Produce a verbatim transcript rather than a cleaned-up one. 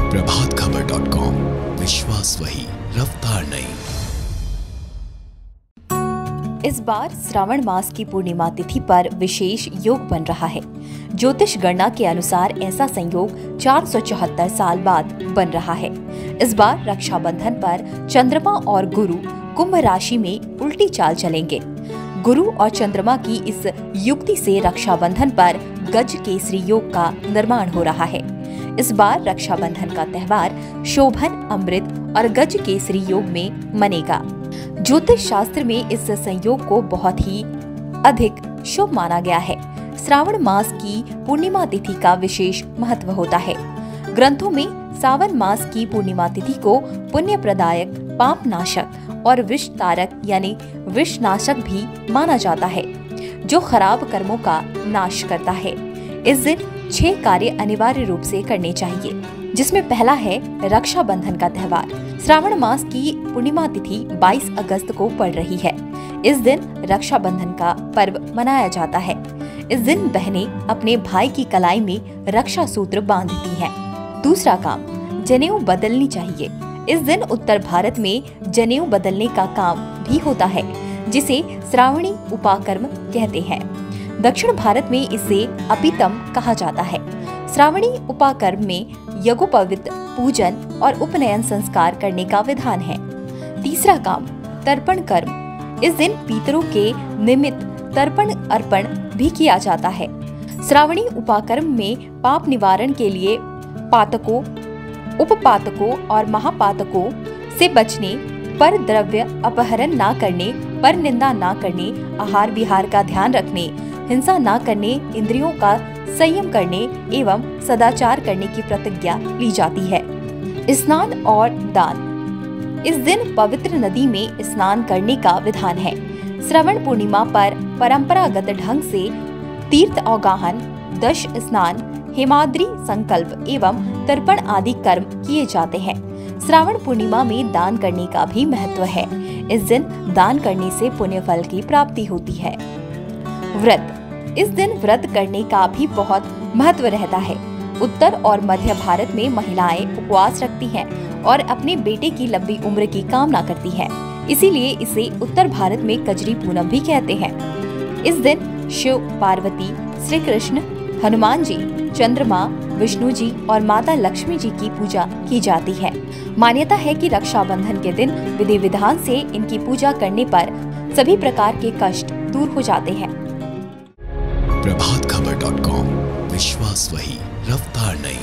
Prabhat Khabar dot com, विश्वास वही, रफ्तार नहीं। इस बार श्रावण मास की पूर्णिमा तिथि पर विशेष योग बन रहा है। ज्योतिष गणना के अनुसार ऐसा संयोग चार सौ चौहत्तर साल बाद बन रहा है। इस बार रक्षाबंधन पर चंद्रमा और गुरु कुंभ राशि में उल्टी चाल चलेंगे। गुरु और चंद्रमा की इस युक्ति से रक्षाबंधन पर गज केसरी योग का निर्माण हो रहा है। इस बार रक्षाबंधन का त्योहार शोभन, अमृत और गज केसरी योग में मनेगा। ज्योतिष शास्त्र में इस संयोग को बहुत ही अधिक शुभ माना गया है। श्रावण मास की पूर्णिमा तिथि का विशेष महत्व होता है। ग्रंथों में सावन मास की पूर्णिमा तिथि को पुण्य प्रदायक, पाप नाशक और विष तारक यानी विष नाशक भी माना जाता है, जो खराब कर्मों का नाश करता है। इस दिन छह कार्य अनिवार्य रूप से करने चाहिए, जिसमें पहला है रक्षाबंधन का त्योहार। श्रावण मास की पूर्णिमा तिथि बाईस अगस्त को पड़ रही है। इस दिन रक्षाबंधन का पर्व मनाया जाता है। इस दिन बहनें अपने भाई की कलाई में रक्षा सूत्र बांधती हैं। दूसरा काम, जनेऊ बदलनी चाहिए। इस दिन उत्तर भारत में जनेऊ बदलने का काम भी होता है, जिसे श्रावणी उपाकर्म कहते हैं। दक्षिण भारत में इसे अपितम कहा जाता है। श्रावणी उपाकर्म में यज्ञोपवीत पूजन और उपनयन संस्कार करने का विधान है। तीसरा काम, तर्पण कर्म। इस दिन पितरों के निमित्त तर्पण अर्पण भी किया जाता है। श्रावणी उपाकर्म में पाप निवारण के लिए पातकों, उपपातकों और महापातकों से बचने, पर द्रव्य अपहरण ना करने, पर निंदा ना करने, आहार विहार का ध्यान रखने, हिंसा ना करने, इंद्रियों का संयम करने एवं सदाचार करने की प्रतिज्ञा ली जाती है। स्नान और दान। इस दिन पवित्र नदी में स्नान करने का विधान है। श्रवण पूर्णिमा पर परंपरागत ढंग से तीर्थ अवगाहन, दश स्नान, हेमाद्री संकल्प एवं तर्पण आदि कर्म किए जाते हैं। श्रावण पूर्णिमा में दान करने का भी महत्व है। इस दिन दान करने से पुण्य फल की प्राप्ति होती है। व्रत। इस दिन व्रत करने का भी बहुत महत्व रहता है। उत्तर और मध्य भारत में महिलाएं उपवास रखती हैं और अपने बेटे की लंबी उम्र की कामना करती हैं। इसीलिए इसे उत्तर भारत में कजरी पूनम भी कहते हैं। इस दिन शिव, पार्वती, श्री कृष्ण, हनुमान जी, चंद्रमा, विष्णु जी और माता लक्ष्मी जी की पूजा की जाती है। मान्यता है कि रक्षाबंधन के दिन विधि विधान से इनकी पूजा करने पर सभी प्रकार के कष्ट दूर हो जाते हैं। प्रभात खबर डॉट कॉम, विश्वास वही, रफ्तार नहीं।